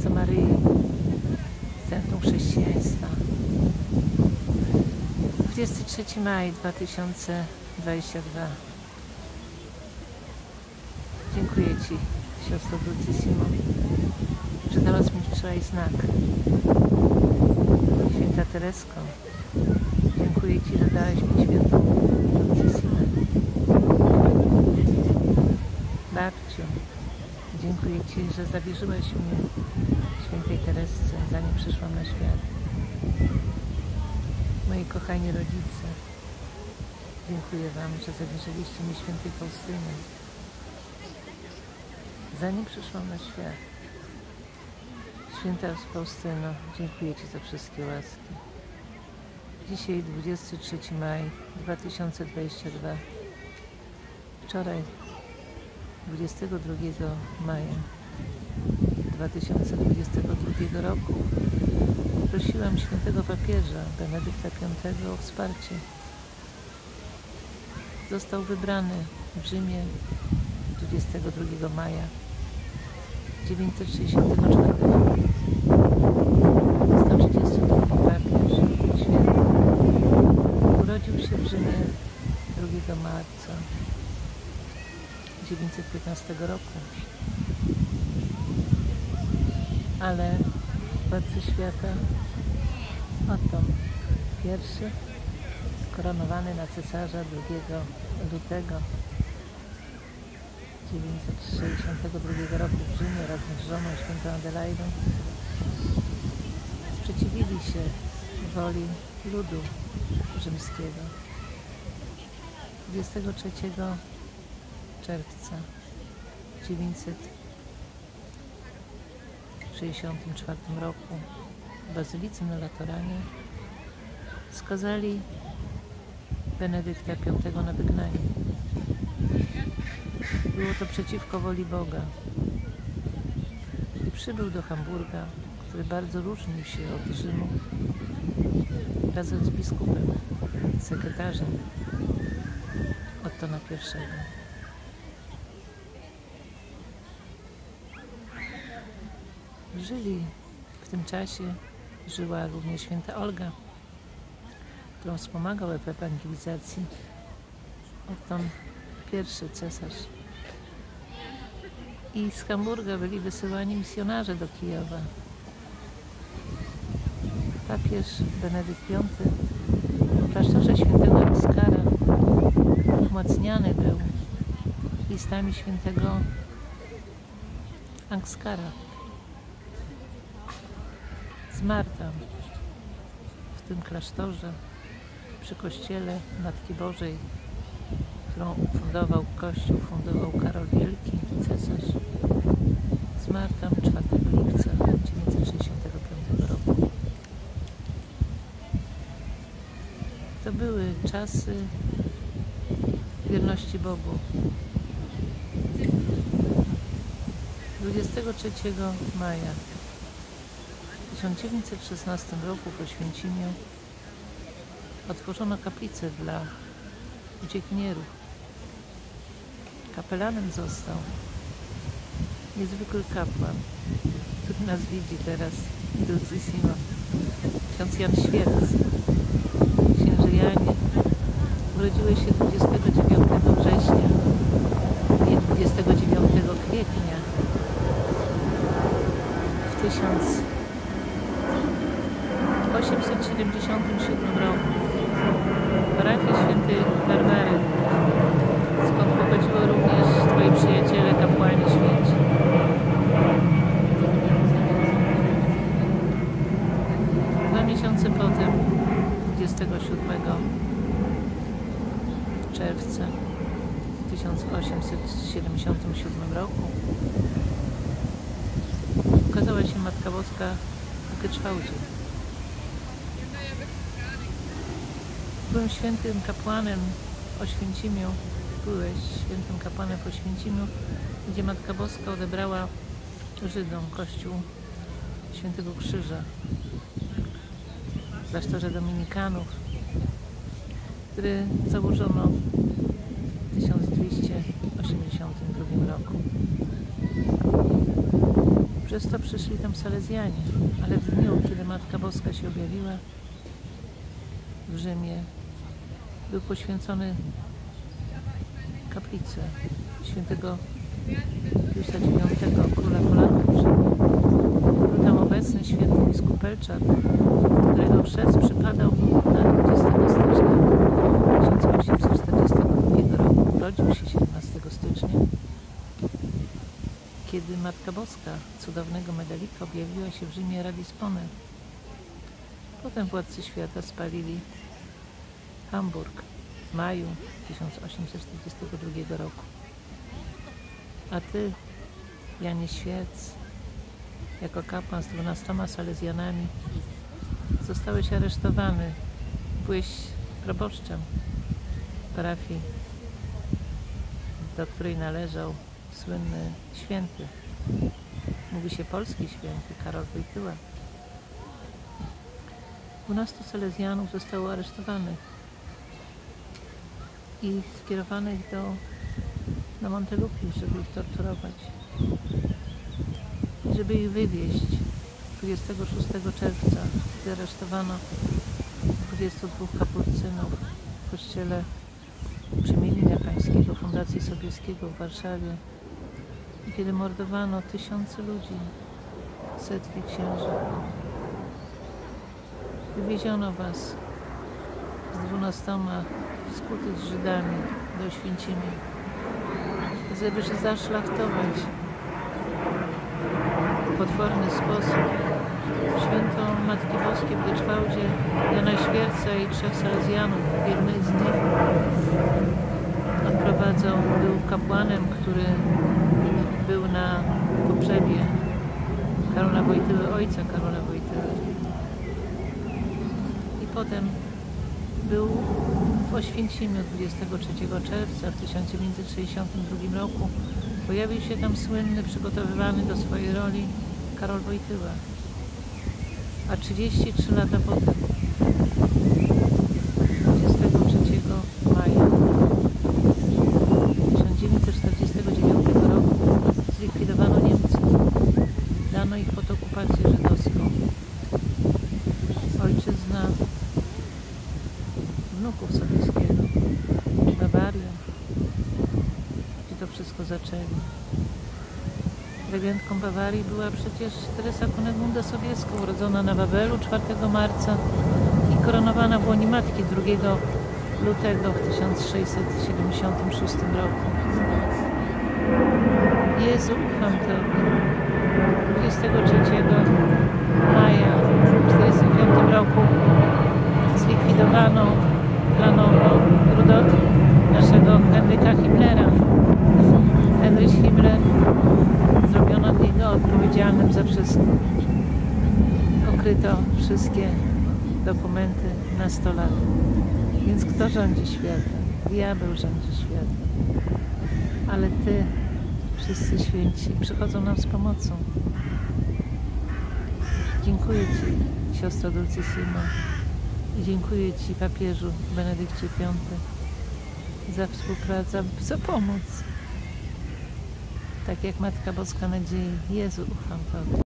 Serca Maryi, Centrum Chrześcijaństwa. 23 maj 2022. Dziękuję Ci, siostro Dulcissimo, że dałaś mi wczoraj znak. Święta Teresko, dziękuję Ci, że dałaś mi świętą Dulcissimę. Babciu, dziękuję Ci, że zawierzyłaś mnie świętej Teresce, zanim przyszłam na świat. Moi kochani rodzice, dziękuję Wam, że zawierzyliście mi świętej Faustynie, zanim przyszłam na świat. Święta Faustyno, dziękuję Ci za wszystkie łaski. Dzisiaj 23 maj 2022. Wczoraj 22 maja 2022 roku prosiłam świętego papieża Benedykta V o wsparcie. Został wybrany w Rzymie 22 maja 964 roku. 132 papież święty. Urodził się w Rzymie 2 marca 915 roku. Ale władcy świata Oton I, skoronowany na cesarza 2 lutego 962 roku w Rzymie razem z żoną świętą Adelaidą, sprzeciwili się woli ludu rzymskiego. 23 czerwca 964 roku w Bazylice na Lateranie skazali Benedykta V na wygnanie. Było to przeciwko woli Boga i przybył do Hamburga, który bardzo różnił się od Rzymu, razem z biskupem, sekretarzem Ottona I. W tym czasie żyła również święta Olga, którą wspomagał w ewangelizacji Otton I cesarz. I z Hamburga byli wysyłani misjonarze do Kijowa. Papież Benedykt V w klasztorze świętego Angskara umacniany był listami świętego Angskara. Zmarł tam, w tym klasztorze, przy kościele Matki Bożej, którą fundował Kościół, fundował Karol Wielki, cesarz. Zmarł tam 4 lipca 965 roku. To były czasy wierności Bogu. 23 maja w 1916 roku w Oświęcimiu otworzono kaplicę dla uciekinierów. Kapelanem został niezwykły kapłan, który nas widzi teraz, Dulcissimo, ksiądz Jan Świerc. Księży Janie, urodziłeś się 29 września i 29 kwietnia w 1877 roku w parafii świętej Barbary, skąd pochodziło również Twoi przyjaciele, kapłani święci. Dwa miesiące potem, 27 czerwca 1877 roku, ukazała się Matka Boska w Geczwałdzie. Byłem świętym kapłanem w Oświęcimiu, byłeś świętym kapłanem w Oświęcimiu, gdzie Matka Boska odebrała Żydom Kościół Świętego Krzyża w klasztorze dominikanów, który założono w 1282 roku. Przez to przyszli tam Salezjanie, ale w dniu, kiedy Matka Boska się objawiła w Rzymie, był poświęcony kaplicy świętego Piusa IX, króla Polaków w Rzymie. Był tam obecny święty biskup Pelczak, którego chrzest przypadał na 20 stycznia 1842 roku. Urodził się 17 stycznia, kiedy Matka Boska cudownego medalika objawiła się w Rzymie Ratisbonne. Potem władcy świata spalili Hamburg w maju 1842 roku. A ty, Janie Świec, jako kapłan z 12 Salezjanami, zostałeś aresztowany. Byłeś proboszczem parafii, do której należał słynny święty, mówi się polski święty, Karol Wojtyła. 12 Salezjanów zostało aresztowanych i skierowanych na Montelupius, żeby ich torturować. I żeby ich wywieźć 26 czerwca, gdy aresztowano 22 kapucynów w kościele Przemienienia Pańskiego Fundacji Sobieskiego w Warszawie. I kiedy mordowano tysiące ludzi, setki księży. Wywieziono was z 12 skutych z Żydami do Oświęcimia, żeby zaszlachtować w potworny sposób świętą Matki Boskiej w Gieczwałdzie, Jana Świerca i 3 Salezjanów. Jednych z nich odprowadzał, był kapłanem, który był na pogrzebie Karola Wojtyły, ojca Karola Wojtyły. I potem był w Oświęcimiu 23 czerwca w 1962 roku. Pojawił się tam słynny, przygotowywany do swojej roli Karol Wojtyła. A 33 lata potem, 23 maja 1949 roku, zlikwidowano Niemcy. Dano ich pod okupację żydowską. Ojczyzna wnuków Sobieskiego, Bawaria, gdzie to wszystko zaczęli. Regentką Bawarii była przecież Teresa Kunegunda Sobieska, urodzona na Wawelu 4 marca i koronowana w łonie matki 2 lutego w 1676 roku. Jezu, ufam Tobie. 23 maja w 1945 roku zlikwidowano planowo naszego Henryka Himmlera. Heinrich Himmler, zrobiono od niego odpowiedzialnym za wszystko. Okryto wszystkie dokumenty na 100 lat. Więc kto rządzi światem? Diabeł rządzi światem. Ale Ty, wszyscy święci, przychodzą nam z pomocą. Dziękuję Ci, siostro Dulcissimo, i dziękuję Ci, papieżu Benedykcie V, za współpracę, za pomoc. Tak jak Matka Boska Nadziei. Jezu, ufam Tobie.